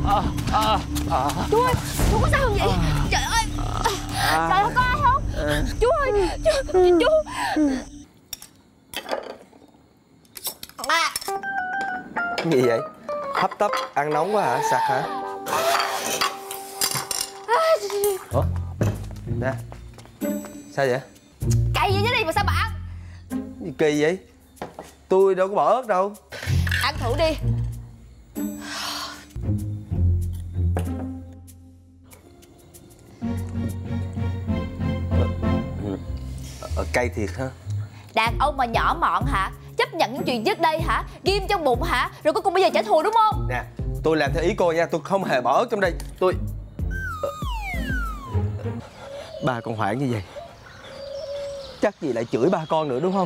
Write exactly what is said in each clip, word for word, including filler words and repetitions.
à, à, à. Chú ơi, chú có sao không vậy? À. Trời ơi, à. Trời ơi, có ai không? À. Chú ơi, chú, chú. À. Gì vậy? Hấp tấp, ăn nóng quá hả? Sặc hả? Ủa? Nè. Sao vậy? Cay vậy chứ đi mà sao bà ăn? Gì kỳ vậy? Tôi đâu có bỏ ớt đâu. Ăn thử đi. Ờ, cay thiệt ha. Đàn ông mà nhỏ mọn hả? Chấp nhận những chuyện trước đây hả? Ghim trong bụng hả? Rồi cuối cùng bây giờ trả thù đúng không? Nè, tôi làm theo ý cô nha. Tôi không hề bỏ ớt trong đây. Tôi... Ba con Hoảng như vậy chắc gì lại chửi ba con nữa đúng không?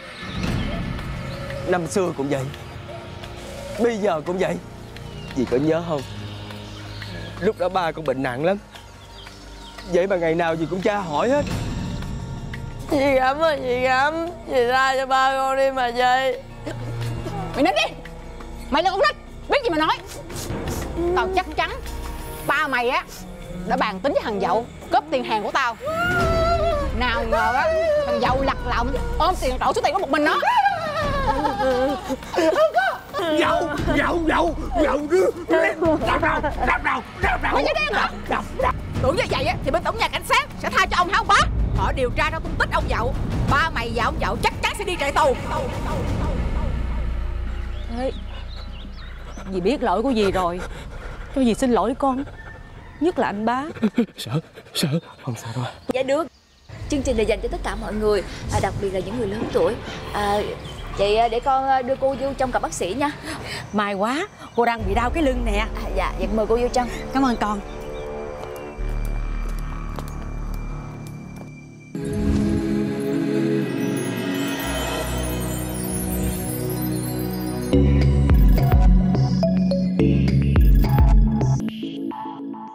Năm xưa cũng vậy, bây giờ cũng vậy. Dì có nhớ không? Lúc đó ba con bệnh nặng lắm, vậy mà ngày nào dì cũng tra hỏi hết. Dì Gắm ơi, dì Gắm, dì tha cho ba con đi mà dì. Mày nói đi. Mày là con nít, biết gì mà nói. Tao chắc chắn ba mày á đã bàn tính với thằng Dậu cướp tiền hàng của tao. Nào ngờ á, thằng Dậu lặt lọng ôm tiền trổ số tiền của một mình nó. Dậu, Dậu, Dậu, Dậu đưa Đạp nào, đạp nào, đạp nào. Mày nhớ đen hả? Tưởng như vậy á thì bên tổng nhà cảnh sát sẽ tha cho ông hả ông bá? Họ điều tra ra tung tích ông Dậu. Ba mày và ông Dậu chắc chắn sẽ đi trại tù. Ê, dì biết lỗi của dì rồi, cho dì xin lỗi con, nhất là anh bá. Sợ, sợ. Không sao đâu. Dạ được. Chương trình này dành cho tất cả mọi người, à, đặc biệt là những người lớn tuổi. à, Vậy để con đưa cô vô trong gặp bác sĩ nha. May quá, cô đang bị đau cái lưng nè. à, Dạ, vậy mời cô vô trong. Cảm ơn con. Thank you.